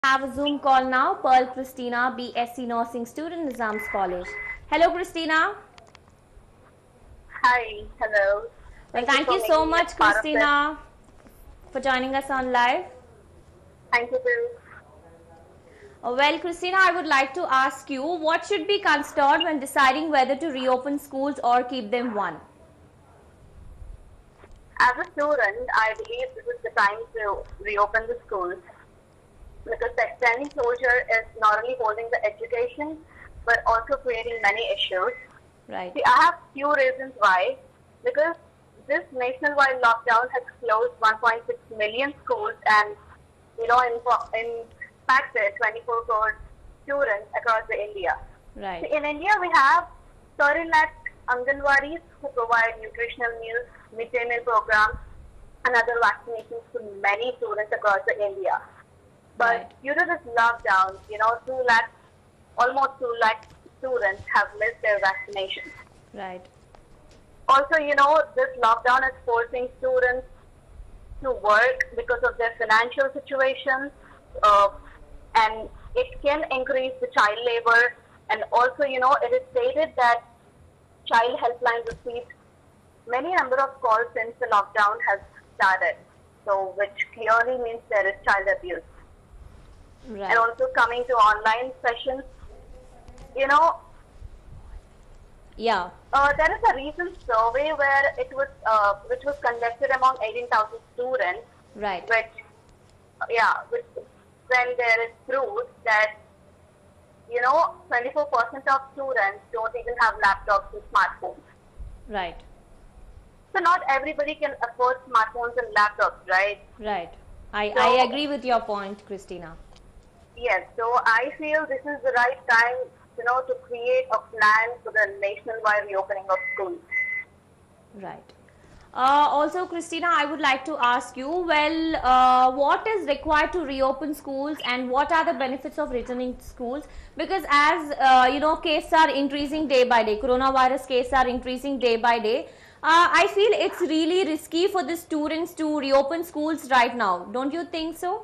Have a Zoom call now. Pearl Christina, BSc Nursing student, Nizam's College. Hello, Christina. Hi, hello. Well, Thank you thank for you so making me much, a part of this. Christina, for joining us on live. Thank you, Bill. Well, Christina, I would like to ask you what should be considered when deciding whether to reopen schools or keep them one? As a student, I believe this is the time to reopen the schools because the extending closure is not only holding the education but also creating many issues. Right. See, I have few reasons why. Because this nationwide lockdown has closed 1.6 million schools and impacted 24 crore students across the India. Right. In India, we have 13 lakh Anganwadis who provide nutritional meals, midday meal programs, and other vaccinations to many students across the India. But Right. due to this lockdown, 2 lakh, almost 2 lakh students have missed their vaccinations. Right. Also, this lockdown is forcing students to work because of their financial situations, and it can increase the child labor. And also, it is stated that child helplines received many number of calls since the lockdown has started. So, which clearly means there is child abuse. Right. And also coming to online sessions, Yeah. there is a recent survey where which was conducted among 18,000 students, Right. which when there is proof that 24% of students don't even have laptops and smartphones. Right. So not everybody can afford smartphones and laptops, right? Right. I So- agree with your point, Christina. Yes. So I feel this is the right time, to create a plan for the nationwide reopening of schools. Right. Also, Christina, I would like to ask you, well, what is required to reopen schools and what are the benefits of returning to schools? Because as, cases are increasing day by day, coronavirus cases are increasing day by day. I feel it's really risky for the students to reopen schools right now. Don't you think so?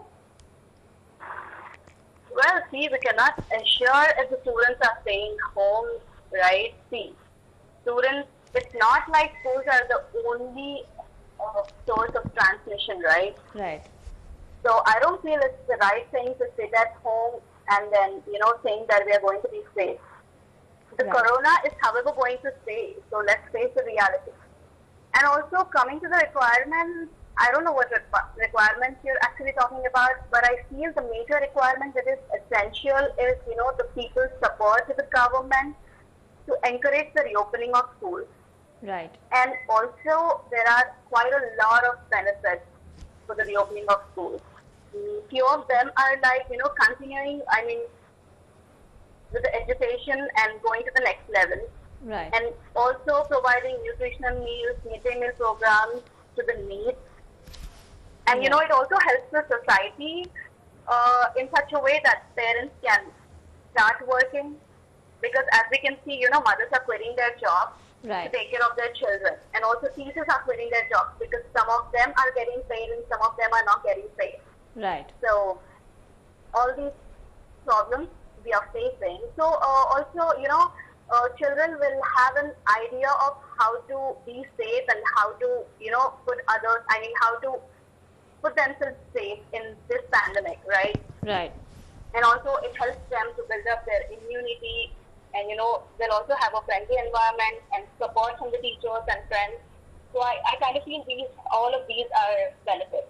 Well, see, we cannot ensure if the students are staying home, right? See, students, it's not like schools are the only source of transmission, right? Right. So I don't feel it's the right thing to sit at home and then, saying that we are going to be safe. The Right. corona is, however, going to stay. So let's face the reality. And also coming to the requirements, I don't know what requirements you're actually talking about, but I feel the major requirement that is essential is, the people's support to the government to encourage the reopening of schools. Right. And also, there are quite a lot of benefits for the reopening of schools. Few of them are like, continuing, with the education and going to the next level. Right. And also providing nutritional meals, midday meal programs to the needs. And, Yeah. it also helps the society in such a way that parents can start working. Because as we can see, mothers are quitting their jobs Right. to take care of their children. And also teachers are quitting their jobs because some of them are getting paid and some of them are not getting paid. Right. So all these problems we are facing. So also, children will have an idea of how to be safe and how to, how to put themselves safe in this pandemic, right? Right. And also it helps them to build up their immunity and, they'll also have a friendly environment and support from the teachers and friends. So I kind of feel all of these are benefits.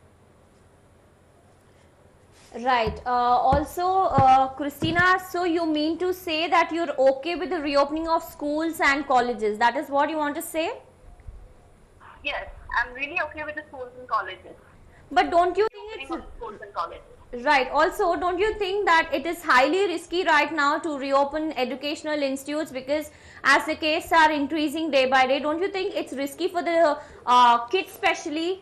Right. Christina, so you mean to say that you're okay with the reopening of schools and colleges? That is what you want to say? Yes, I'm really okay with the schools and colleges. But don't you think Opening it's of schools and colleges. right? Also, don't you think that it is highly risky right now to reopen educational institutes because as the cases are increasing day by day, don't you think it's risky for the kids especially?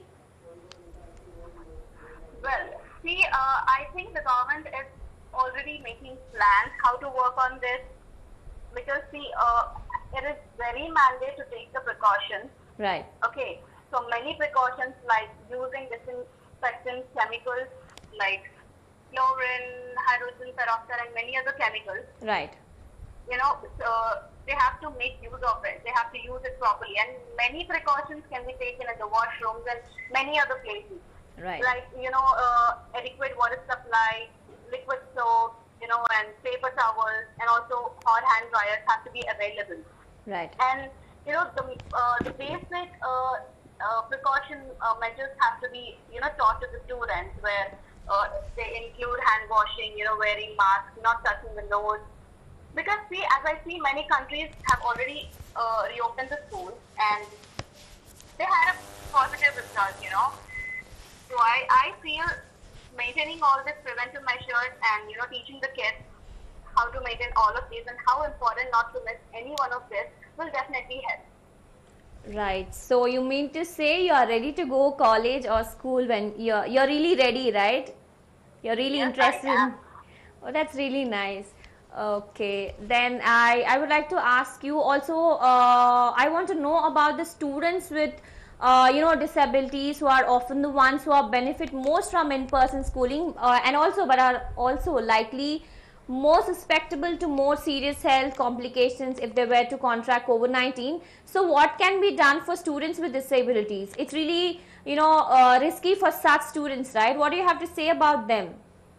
Well, see, I think the government is already making plans how to work on this because, see, it is very mandate to take the precautions. Right. Okay, so many precautions like using disinfectant chemicals like, chlorine, hydrogen peroxide, and many other chemicals. Right. They have to make use of it. They have to use it properly, and many precautions can be taken in the washrooms and many other places. Right. Like adequate water supply, liquid soap, and paper towels, and also hot hand dryers have to be available. Right. And the basic precaution measures have to be taught to the students, where they include hand washing, wearing masks, not touching the nose. Because see, as I see, many countries have already reopened the schools, and they had a positive result. So I feel maintaining all these preventive measures and teaching the kids how to maintain all of these and how important not to miss any one of this will definitely help. Right. So you mean to say you are ready to go college or school when you're really ready, right? You're really Yes, interested. I am. Oh, that's really nice. Okay. Then I would like to ask you also. I want to know about the students with disabilities, who are often the ones who are benefit most from in-person schooling, and also but are also likely more susceptible to more serious health complications if they were to contract COVID-19. So what can be done for students with disabilities? It's really risky for such students, right? What do you have to say about them?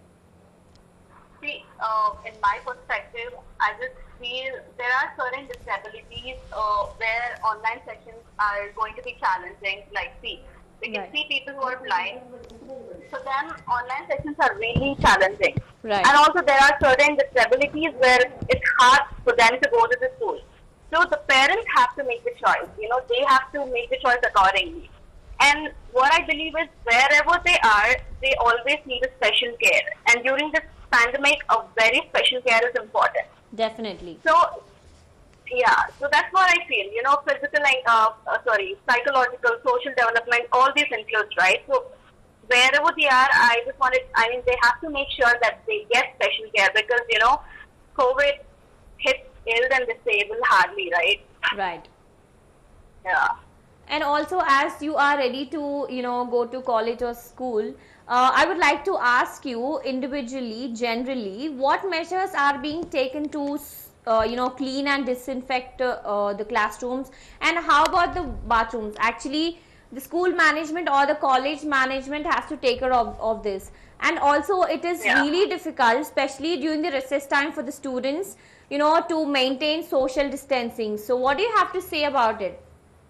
See, in my perspective, I just feel there are certain disabilities where online sessions are going to be challenging. Like, see, we can Right. see people who are blind. For them, online sessions are really challenging. Right. And also, there are certain disabilities where it's hard for them to go to the school. So the parents have to make the choice. They have to make the choice accordingly. And what I believe is, wherever they are, they always need a special care. And during this pandemic, a very special care is important. Definitely. So, yeah, so that's what I feel. Physical, psychological, social development, all these includes, right? So, wherever they are, they have to make sure that they get special care because, COVID hits ill and disabled hardly, right? Right. Yeah. And also, as you are ready to go to college or school, I would like to ask you individually, generally, what measures are being taken to clean and disinfect the classrooms, and how about the bathrooms? Actually, the school management or the college management has to take care of this. And also, it is really difficult, especially during the recess time, for the students to maintain social distancing. So what do you have to say about it?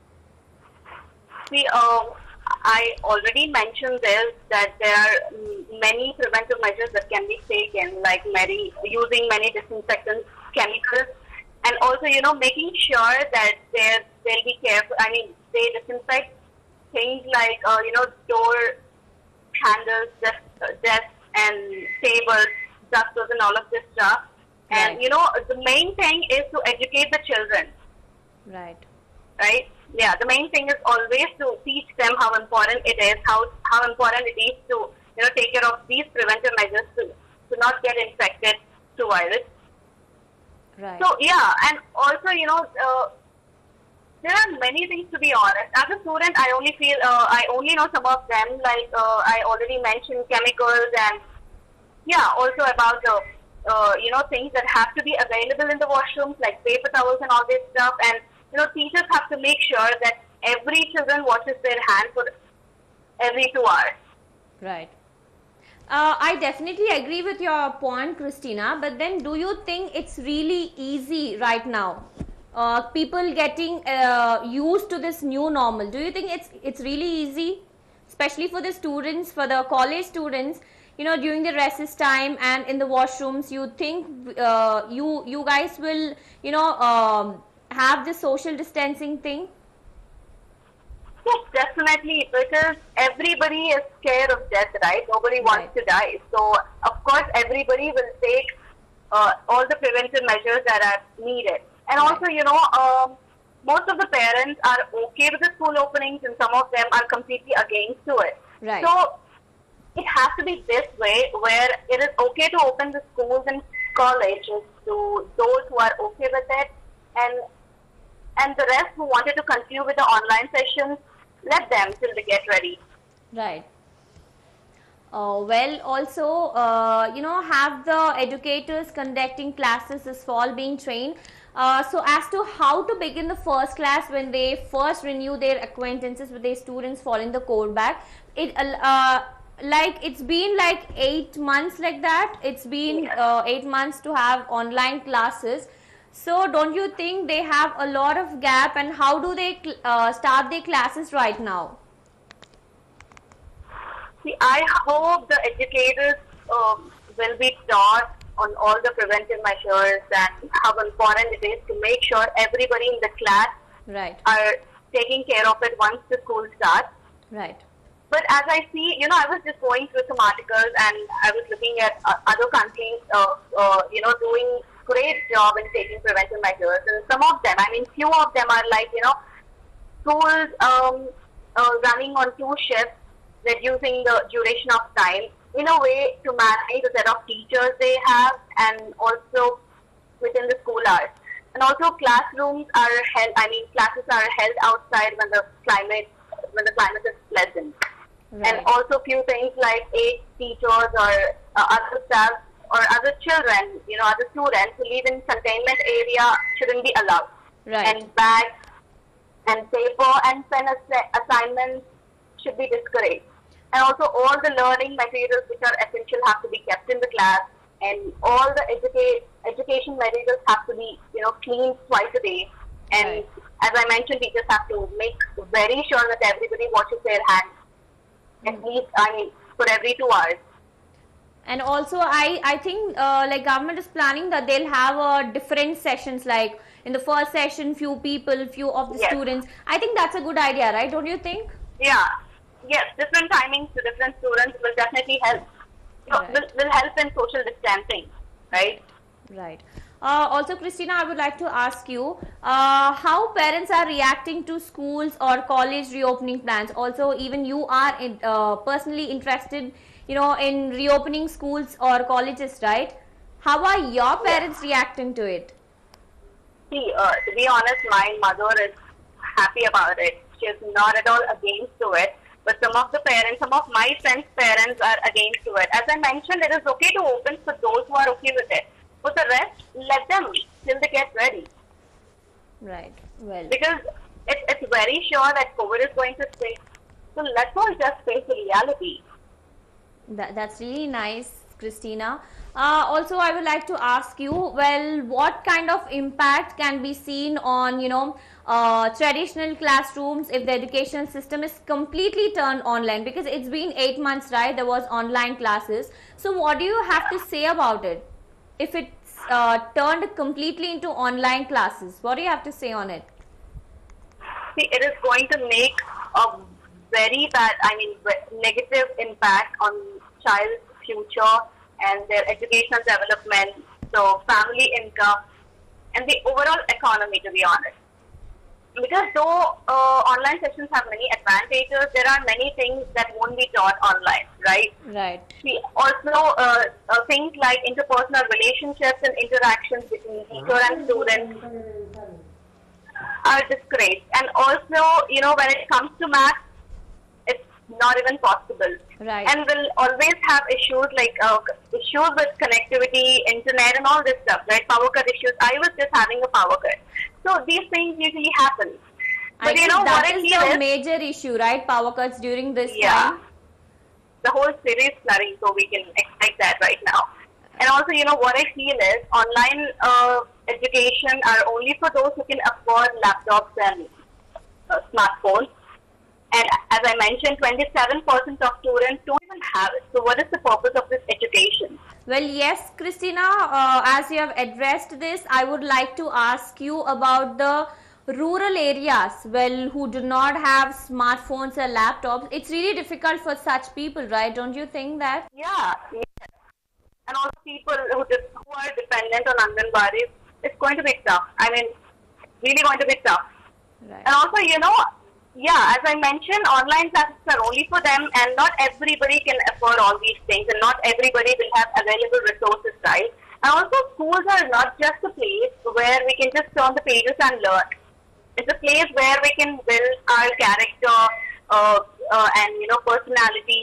See, I already mentioned this, that there are many preventive measures that can be taken, like using many disinfectant chemicals, and also, making sure that they'll be careful. I mean, they disinfect things like, door handles, desks, and tables, dusters, and all of this stuff. And, Right. the main thing is to educate the children, Right. right? Yeah, the main thing is always to teach them how important it is, how important it is to take care of these preventive measures to not get infected to virus. Right. So yeah, and also there are many things, to be honest. As a student, I only feel I only know some of them. Like I already mentioned chemicals, and yeah, also about the things that have to be available in the washrooms, like paper towels and all this stuff. And teachers have to make sure that every children washes their hands for every 2 hours. Right. I definitely agree with your point, Christina, but then do you think it's really easy right now? People getting used to this new normal. Do you think it's really easy, especially for the students, for the college students, during the recess time and in the washrooms? You think you guys will have the social distancing thing? Yes, definitely, because everybody is scared of death, right? Nobody wants to die. So, of course, everybody will take all the preventive measures that are needed. And also, most of the parents are okay with the school openings, and some of them are completely against to it. Right. So, it has to be this way, where it is okay to open the schools and colleges to those who are okay with it, and the rest who wanted to continue with the online sessions, let them till they get ready. Right. Well, also, have the educators conducting classes this fall being trained. So, as to how to begin the first class when they first renew their acquaintances with their students following the code back, it's been like 8 months like that. It's been 8 months to have online classes. So, don't you think they have a lot of gap, and how do they start their classes right now? See, I hope the educators will be taught on all the preventive measures and how important it is to make sure everybody in the class Right, are taking care of it once the school starts. right, But as I see, I was just going through some articles and I was looking at other countries, doing great job in taking preventive measures. And some of them, few of them are like, schools running on 2 shifts, reducing the duration of time in a way to manage the set of teachers they have and also within the school hours. And also classrooms are held, classes are held outside when the climate is pleasant. right. And also few things like 8 teachers or other staff or other children, other students who live in containment area shouldn't be allowed. Right. And bags and paper and pen assignments should be discouraged. And also all the learning materials which are essential have to be kept in the class, and all the education materials have to be cleaned twice a day. And Right. as I mentioned, teachers have to make very sure that everybody washes their hands at least for every 2 hours. And also, I think like government is planning that they'll have different sessions, like in the first session, few of the Yes. students. I think that's a good idea, right? Don't you think? Yeah. Yes, different timings to different students will definitely help. Right. Will help in social distancing, right? Right. Also, Christina, I would like to ask you how parents are reacting to schools or college reopening plans. Also, even you are personally interested, in reopening schools or colleges, right? How are your parents reacting to it? See, to be honest, my mother is happy about it. She is not at all against to it. But some of my friends' parents are against to it. As I mentioned, it is okay to open for those who are okay with it. For the rest, let them till they get ready. Right. Well. Because it's very sure that COVID is going to stay. So let's all just face the reality. That's really nice, Christina. Also, I would like to ask you, well, what kind of impact can be seen on, traditional classrooms if the education system is completely turned online? Because it's been 8 months, right? There was online classes. So what do you have to say about it? If it's turned completely into online classes, what do you have to say on it? See, it is going to make a very bad, negative impact on child's future and their educational development, so family income, and the overall economy, to be honest. Because though online sessions have many advantages, there are many things that won't be taught online, right? Right. See, also things like interpersonal relationships and interactions between teacher and student are disgraced. And also, when it comes to math, it's not even possible. Right. And we'll always have issues like issues with connectivity, internet, and all this stuff, right? Power cut issues. I was just having a power cut. So these things usually happen. I But think what that I is feel the is, major issue, right? Power cuts during this yeah, time. the whole city is flooding, so we can expect that right now. And also, what I feel is online education are only for those who can afford laptops and smartphones. And as I mentioned, 27% of students don't even have it. So what is the purpose of this education? Well, yes, Christina, as you have addressed this, I would like to ask you about the rural areas, well, who do not have smartphones or laptops. It's really difficult for such people, right? Don't you think that? Yeah. And also people who are dependent on Anganwadis, it's going to be tough. Really going to be tough. Right. And also, as I mentioned, online classes are only for them, and not everybody can afford all these things, and not everybody will have available resources, right? And also, schools are not just a place where we can just turn the pages and learn. It's a place where we can build our character and personality,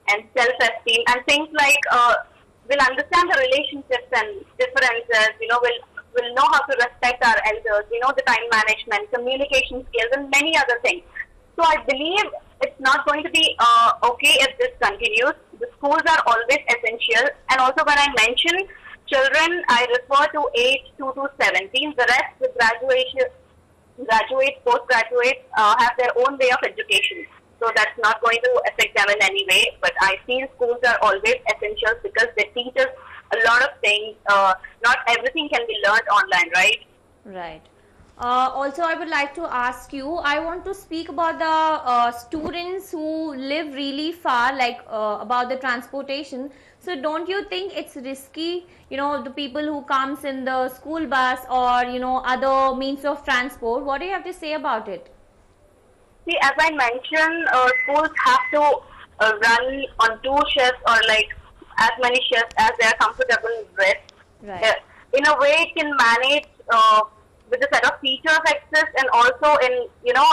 and self-esteem and things like will understand the relationships and differences. Will know how to respect our elders. The time management, communication skills, and many other things. So I believe it's not going to be okay if this continues. The schools are always essential, and also when I mention children, I refer to age 2 to 17. The rest, with graduates, postgraduates, have their own way of education. So that's not going to affect them in any way. But I feel schools are always essential because they teach us a lot of things. Not everything can be learned online, right? Right. Also, I would like to ask you, I want to speak about the students who live really far, like about the transportation. So don't you think it's risky, the people who comes in the school bus or, other means of transport? What do you have to say about it? See, as I mentioned, schools have to run on 2 shifts or like as many shifts as they are comfortable with. Right. In a way, it can manage with the set of features exist and also in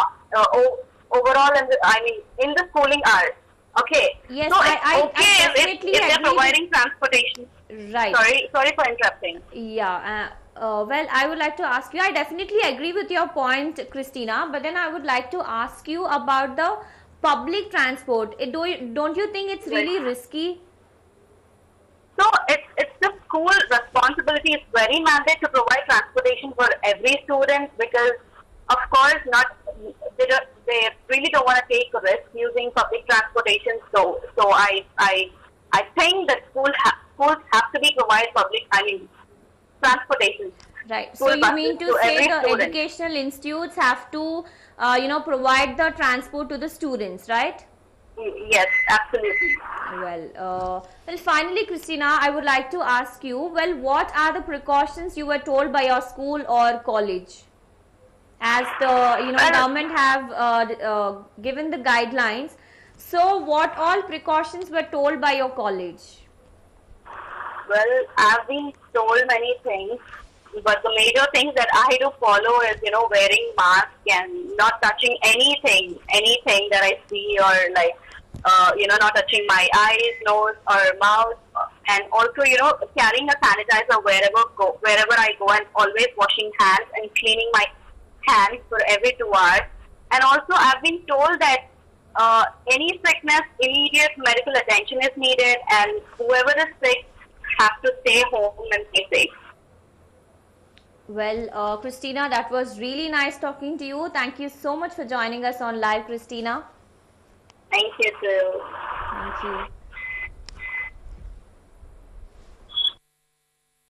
overall in the schooling hours. Okay. Yes, so I if they're providing transportation. Right. Sorry for interrupting. Yeah. Well, I would like to ask you, I definitely agree with your point, Christina, but then I would like to ask you about the public transport. Don't you think it's really risky? So it's the school responsibility. It's very mandate to provide transportation for every student because, of course, they really don't want to take a risk using public transportation. So I think that schools have to be provide transportation. Right. So you mean to say the student. Educational institutes have to provide the transport to the students, right? Yes, absolutely. Well, finally, Christina, I would like to ask you, what are the precautions you were told by your school or college? As the government have given the guidelines, so what all precautions were told by your college? Well, I've been told many things, but the major things that I do follow is, wearing mask and not touching anything that I see or like, not touching my eyes, nose or mouth, and also, carrying a sanitizer wherever I go, and always washing hands and cleaning my hands for every 2 hours. And also, I've been told that any sickness, immediate medical attention is needed, and whoever is sick have to stay home and stay safe. Well, Christina, that was really nice talking to you. Thank you so much for joining us on live, Christina. Thank you too. Thank you.